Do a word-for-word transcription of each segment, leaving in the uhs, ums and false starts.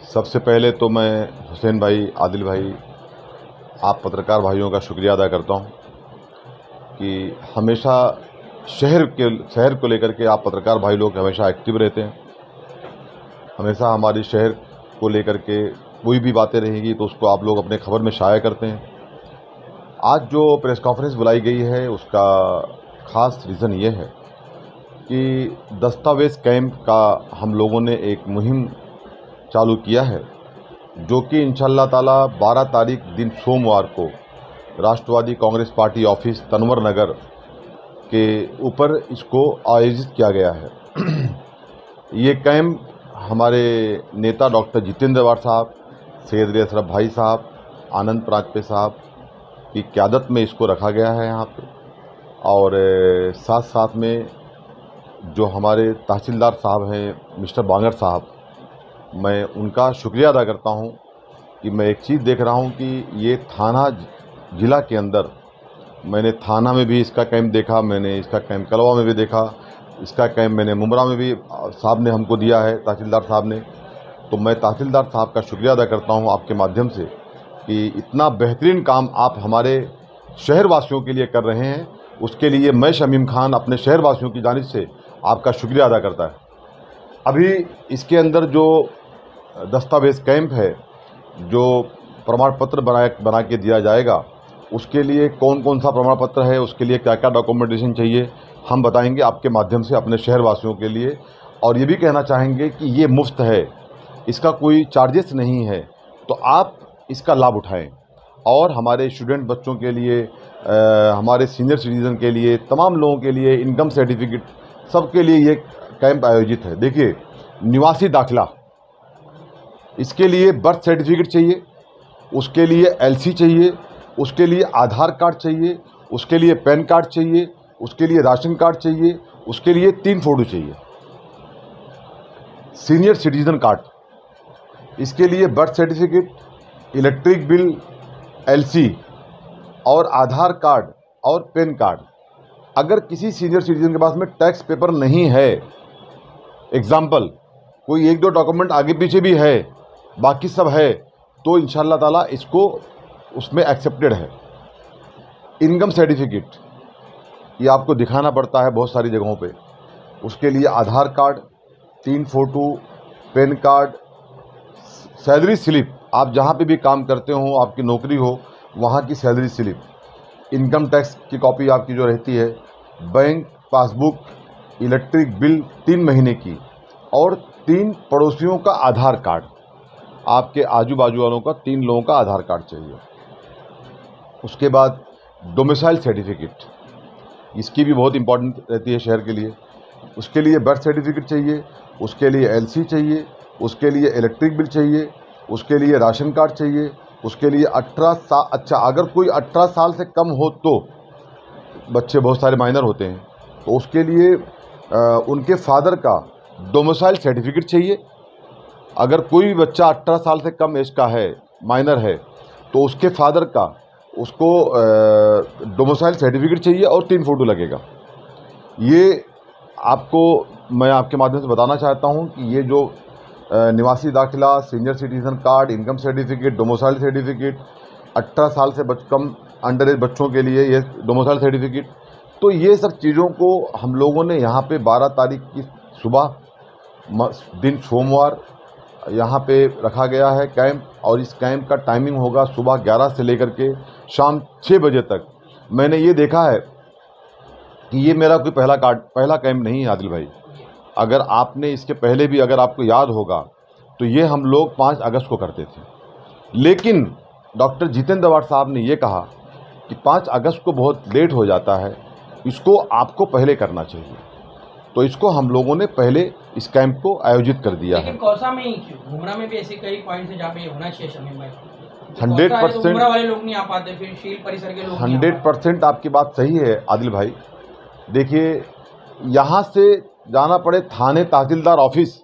सबसे पहले तो मैं हुसैन भाई, आदिल भाई, आप पत्रकार भाइयों का शुक्रिया अदा करता हूं कि हमेशा शहर के शहर को लेकर के आप पत्रकार भाई लोग हमेशा एक्टिव रहते हैं। हमेशा हमारे शहर को लेकर के कोई भी बातें रहेंगी तो उसको आप लोग अपने खबर में शाया करते हैं। आज जो प्रेस कॉन्फ्रेंस बुलाई गई है उसका ख़ास रीज़न ये है कि दस्तावेज़ कैंप का हम लोगों ने एक मुहिम चालू किया है, जो कि इंशाअल्लाह ताला बारह तारीख दिन सोमवार को Rashtrawadi Congress party office Tanwar Nagar के ऊपर इसको आयोजित किया गया है। ये कैंप हमारे नेता डॉक्टर जितेंद्र अवाड साहब, सैयद अशरफ भाई साहब, आनंद प्राजपे साहब की क़यादत में इसको रखा गया है यहाँ पे। और साथ साथ में जो हमारे तहसीलदार साहब हैं मिस्टर बांगर साहब, मैं उनका शुक्रिया अदा करता हूं कि मैं एक चीज़ देख रहा हूं कि ये थाना ज़िला के अंदर, मैंने थाना में भी इसका कैंप देखा, मैंने इसका कैंप कलवा में भी देखा, इसका कैंप मैंने मुमरा में भी साहब ने हमको दिया है, तहसीलदार साहब ने। तो मैं तहसीलदार साहब का शुक्रिया अदा करता हूं आपके माध्यम से कि इतना बेहतरीन काम आप हमारे शहरवासियों के लिए कर रहे हैं। उसके लिए मैं शमीम खान अपने शहरवासियों की जानिब से आपका शुक्रिया अदा करता है। अभी इसके अंदर जो दस्तावेज़ कैंप है, जो प्रमाण पत्र बना बना के दिया जाएगा, उसके लिए कौन कौन सा प्रमाण पत्र है, उसके लिए क्या क्या डॉक्यूमेंटेशन चाहिए, हम बताएंगे आपके माध्यम से अपने शहरवासियों के लिए। और ये भी कहना चाहेंगे कि ये मुफ्त है, इसका कोई चार्जेस नहीं है, तो आप इसका लाभ उठाएं। और हमारे स्टूडेंट बच्चों के लिए, आ, हमारे सीनियर सिटीज़न के लिए, तमाम लोगों के लिए, इनकम सर्टिफिकेट, सबके लिए ये कैंप आयोजित है। देखिए, निवासी दाखिला, इसके लिए बर्थ सर्टिफिकेट चाहिए, उसके लिए एलसी चाहिए, उसके लिए आधार कार्ड चाहिए, उसके लिए पैन कार्ड चाहिए, उसके लिए राशन कार्ड चाहिए, उसके लिए तीन फ़ोटो चाहिए। सीनियर सिटीज़न कार्ड, इसके लिए birth certificate, electric bill, LC और आधार कार्ड और पैन कार्ड। अगर किसी सीनियर सिटीज़न के पास में टैक्स पेपर नहीं है, एग्ज़ाम्पल कोई एक दो डॉक्यूमेंट आगे पीछे भी है, बाकी सब है, तो इंशाअल्लाह ताला इसको उसमें एक्सेप्टेड है। इनकम सर्टिफिकेट, ये आपको दिखाना पड़ता है बहुत सारी जगहों पे। उसके लिए आधार कार्ड, तीन photo, PAN card, salary slip, आप जहाँ पे भी काम करते हो, आपकी नौकरी हो, वहाँ की सैलरी स्लिप, इनकम टैक्स की कॉपी आपकी जो रहती है, बैंक पासबुक, इलेक्ट्रिक बिल तीन महीने की, और तीन पड़ोसियों का आधार कार्ड, आपके आजू बाजू वालों का तीन लोगों का आधार कार्ड चाहिए। उसके बाद डोमिसाइल सर्टिफिकेट, इसकी भी बहुत इंपॉर्टेंट रहती है शहर के लिए। उसके लिए बर्थ सर्टिफिकेट चाहिए, उसके लिए एलसी चाहिए, उसके लिए इलेक्ट्रिक बिल चाहिए, उसके लिए राशन कार्ड चाहिए, उसके लिए अठारह साल, अच्छा अगर कोई अठारह साल से कम हो तो, बच्चे बहुत सारे माइनर होते हैं, तो उसके लिए आ, उनके फादर का डोमिसाइल सर्टिफिकेट चाहिए। अगर कोई भी बच्चा अठारह साल से कम एज का है, माइनर है, तो उसके फादर का उसको डोमिसाइल सर्टिफिकेट चाहिए और तीन फ़ोटो लगेगा। ये आपको मैं आपके माध्यम से बताना चाहता हूँ कि ये जो आ, निवासी दाखिला, senior citizen card, income certificate, domicile certificate, अठारह साल से बच कम अंडर एज बच्चों के लिए ये डोमिसाइल सर्टिफिकेट, तो ये सब चीज़ों को हम लोगों ने यहाँ पे बारह तारीख की सुबह दिन सोमवार यहाँ पे रखा गया है कैंप। और इस कैंप का टाइमिंग होगा सुबह ग्यारह से लेकर के शाम छः बजे तक। मैंने ये देखा है कि ये मेरा कोई पहला कार्ड पहला कैंप नहीं है आदिल भाई। अगर आपने इसके पहले भी, अगर आपको याद होगा, तो ये हम लोग पाँच अगस्त को करते थे, लेकिन डॉक्टर जितेंद्र अवाड साहब ने ये कहा कि पाँच अगस्त को बहुत लेट हो जाता है, इसको आपको पहले करना चाहिए। तो इसको हम लोगों ने पहले इस कैंप को आयोजित कर दिया है। कौसा में ही क्यों, मुमरा में भी ऐसे कई पॉइंट्स हैं जहाँ पे होना चाहिए शमीम भाई। हंड्रेड परसेंट मुमरा वाले लोग नहीं आ पाते, फिर शील परिसर के लोग हंड्रेड परसेंट आपकी बात सही है आदिल भाई। देखिए, यहाँ से जाना पड़े थाने तहसीलदार ऑफिस,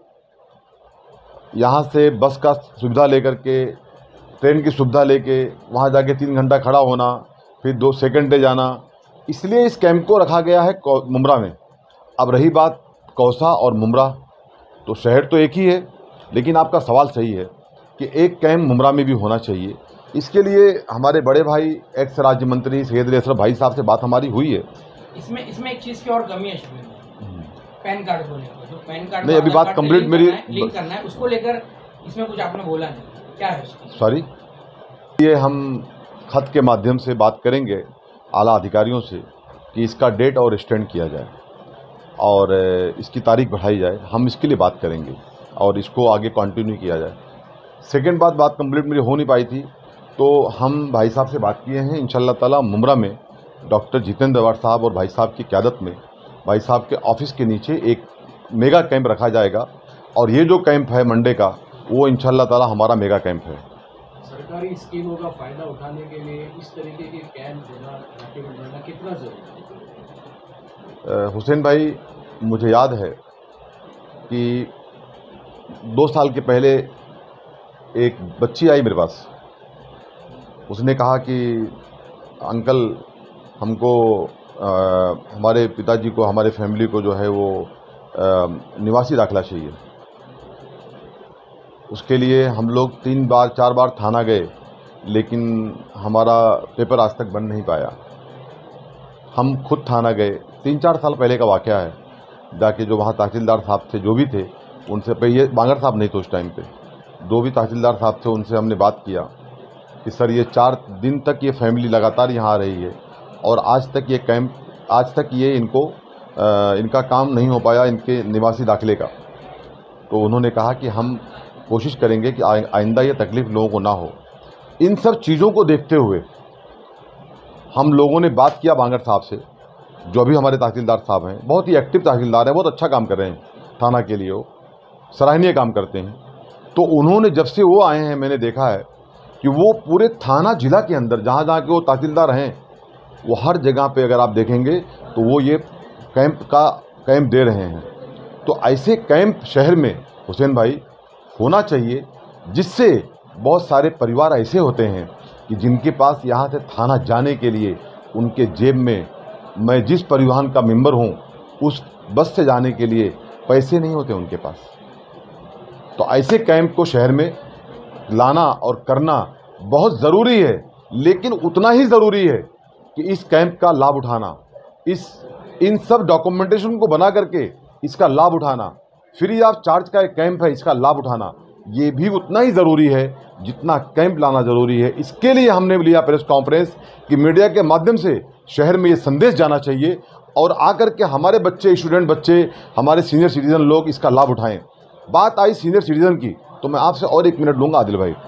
यहाँ से बस का सुविधा लेकर के, ट्रेन की सुविधा लेके वहाँ जाके तीन घंटा खड़ा होना, फिर दो सेकंड डे जाना, इसलिए इस कैंप को रखा गया है मुमरा में। अब रही बात कौसा और मुमरा, तो शहर तो एक ही है, लेकिन आपका सवाल सही है। कि एक कैंप मुमरा में भी होना चाहिए। इसके लिए हमारे बड़े भाई एक्स राज्य मंत्री सैयद अली अशरफ भाई साहब से बात हमारी हुई है। इसमें इसमें एक चीज़ की और कमी है शबीर भाई, पैन कार्ड को लेकर, जो पैन कार्ड नहीं, अभी बात कंप्लीट मेरी लिंक करना है, उसको लेकर इसमें कुछ आपने बोला नहीं, क्या है उसकी? सॉरी, ये हम खत के माध्यम से बात करेंगे आला अधिकारियों से कि इसका डेट और एक्सटेंड किया जाए और इसकी तारीख बढ़ाई जाए। हम इसके लिए बात करेंगे और इसको आगे कंटिन्यू किया जाए। सेकेंड बात बात कंप्लीट मेरी हो नहीं पाई थी, तो हम भाई साहब से बात किए हैं। इंशाल्लाह ताला मुमरा में डॉक्टर जितेंद्र अवाड साहब और भाई साहब की क़यादत में भाई साहब के ऑफिस के नीचे एक मेगा कैंप रखा जाएगा और ये जो कैंप है मंडे का, वो इंशाल्लाह ताला हमारा मेगा कैंप है। सरकारी स्कीमों का फ़ायदा उठाने के लिए इस तरीके के कैंप देना, नाके बनाना कितना ज़रूरी है? हुसैन भाई, मुझे याद है कि दो साल के पहले एक बच्ची आई मेरे पास। उसने कहा कि अंकल, हमको आ, हमारे पिताजी को, हमारे फैमिली को जो है वो आ, निवासी दाखिला चाहिए। उसके लिए हम लोग तीन बार चार बार थाना गए, लेकिन हमारा पेपर आज तक बन नहीं पाया। हम खुद थाना गए, तीन चार साल पहले का वाक़या है। जाके जो वहाँ तहसीलदार साहब थे, जो भी थे, उनसे पे ये बांगर साहब नहीं थे उस टाइम पे, दो भी तहसीलदार साहब थे, उनसे हमने बात किया कि सर ये चार दिन तक ये फैमिली लगातार यहाँ आ रही है और आज तक ये कैंप, आज तक ये इनको आ, इनका काम नहीं हो पाया, इनके निवासी दाखिले का। तो उन्होंने कहा कि हम कोशिश करेंगे कि आइंदा ये तकलीफ़ लोगों को ना हो। इन सब चीज़ों को देखते हुए हम लोगों ने बात किया बांगर साहब से, जो भी हमारे तहसीलदार साहब हैं, बहुत ही एक्टिव तहसीलदार हैं, बहुत अच्छा काम कर रहे हैं थाना के लिए, वो सराहनीय काम करते हैं। तो उन्होंने जब से वो आए हैं, मैंने देखा है कि वो पूरे थाना जिला के अंदर जहाँ जहाँ के वो तहसीलदार हैं, वो हर जगह पे अगर आप देखेंगे तो वो ये कैंप का कैंप दे रहे हैं। तो ऐसे कैंप शहर में हुसैन भाई होना चाहिए, जिससे बहुत सारे परिवार ऐसे होते हैं कि जिनके पास यहाँ से थाना जाने के लिए उनके जेब में, मैं जिस परिवहन का मेंबर हूँ उस बस से जाने के लिए पैसे नहीं होते उनके पास। तो ऐसे कैंप को शहर में लाना और करना बहुत ज़रूरी है, लेकिन उतना ही ज़रूरी है कि इस कैंप का लाभ उठाना, इस इन सब डॉक्यूमेंटेशन को बना करके इसका लाभ उठाना, फ्री ऑफ चार्ज का एक कैंप है, इसका लाभ उठाना, ये भी उतना ही ज़रूरी है जितना कैंप लाना ज़रूरी है। इसके लिए हमने लिया प्रेस कॉन्फ्रेंस कि मीडिया के माध्यम से शहर में ये संदेश जाना चाहिए और आकर के हमारे बच्चे, स्टूडेंट बच्चे, हमारे सीनियर सिटीज़न लोग इसका लाभ उठाएं। बात आई सीनियर सिटीज़न की, तो मैं आपसे और एक मिनट लूँगा आदिल भाई।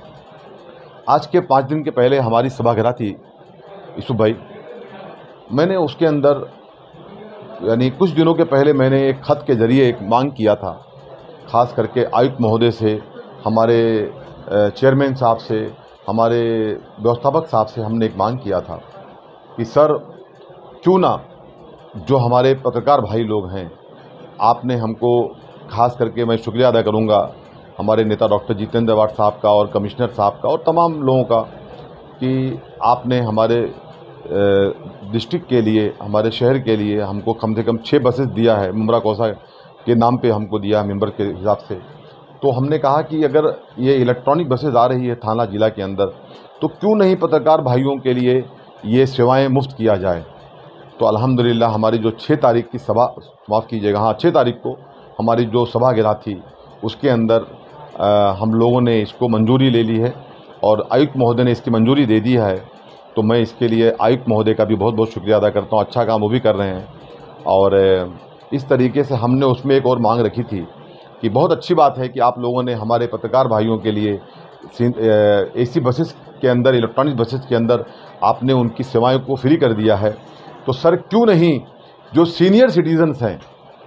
आज के पाँच दिन के पहले हमारी सभागृह थी यूसुफ भाई, मैंने उसके अंदर यानी कुछ दिनों के पहले मैंने एक ख़त के ज़रिए एक मांग किया था, ख़ास करके आयुक्त महोदय से, हमारे चेयरमैन साहब से, हमारे व्यवस्थापक साहब से हमने एक मांग किया था कि सर क्यों ना जो हमारे पत्रकार भाई लोग हैं, आपने हमको, ख़ास करके मैं शुक्रिया अदा करूँगा हमारे नेता डॉक्टर जितेंद्र अवाड साहब का और कमिश्नर साहब का और तमाम लोगों का, कि आपने हमारे डिस्ट्रिक्ट के लिए, हमारे शहर के लिए हमको कम से कम छः बसेस दिया है, मुमरा कोसा के नाम पे हमको दिया है मेंबर के हिसाब से। तो हमने कहा कि अगर ये इलेक्ट्रॉनिक बसेस आ रही है थाना जिला के अंदर, तो क्यों नहीं पत्रकार भाइयों के लिए ये सेवाएं मुफ्त किया जाए। तो अल्हम्दुलिल्लाह हमारी जो छः तारीख की सभा, माफ़ कीजिएगा, हाँ छः तारीख को हमारी जो सभागृह थी उसके अंदर आ, हम लोगों ने इसको मंजूरी ले ली है और आयुक्त महोदय ने इसकी मंजूरी दे दी है। तो मैं इसके लिए आयुक्त महोदय का भी बहुत बहुत शुक्रिया अदा करता हूँ, अच्छा काम वो भी कर रहे हैं। और इस तरीके से हमने उसमें एक और मांग रखी थी कि बहुत अच्छी बात है कि आप लोगों ने हमारे पत्रकार भाइयों के लिए एसी बसेस के अंदर, इलेक्ट्रॉनिक बसेस के अंदर आपने उनकी सेवाओं को फ्री कर दिया है। तो सर क्यों नहीं जो सीनियर सिटीजन्स हैं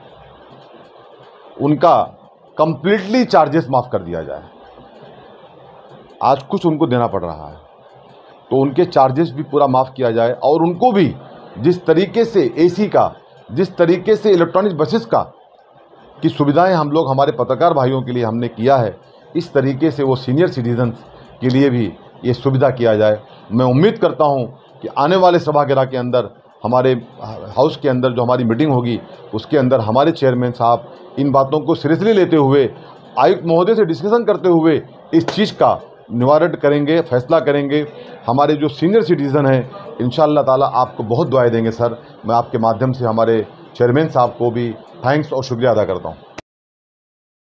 उनका कंप्लीटली चार्जेस माफ़ कर दिया जाए। आज कुछ उनको देना पड़ रहा है, तो उनके चार्जेस भी पूरा माफ़ किया जाए और उनको भी जिस तरीके से एसी का, जिस तरीके से इलेक्ट्रॉनिक बसेस का की सुविधाएं हम लोग हमारे पत्रकार भाइयों के लिए हमने किया है, इस तरीके से वो सीनियर सिटीजन्स के लिए भी ये सुविधा किया जाए। मैं उम्मीद करता हूं कि आने वाले सभागृह के अंदर, हमारे हाउस के अंदर जो हमारी मीटिंग होगी उसके अंदर हमारे चेयरमैन साहब इन बातों को सीरियसली लेते हुए, आयुक्त महोदय से डिस्कशन करते हुए इस चीज़ का निवारण करेंगे, फैसला करेंगे। हमारे जो सीनियर सिटीज़न हैं इंशाअल्लाह ताला आपको बहुत दुआएं देंगे सर। मैं आपके माध्यम से हमारे चेयरमैन साहब को भी थैंक्स और शुक्रिया अदा करता हूँ।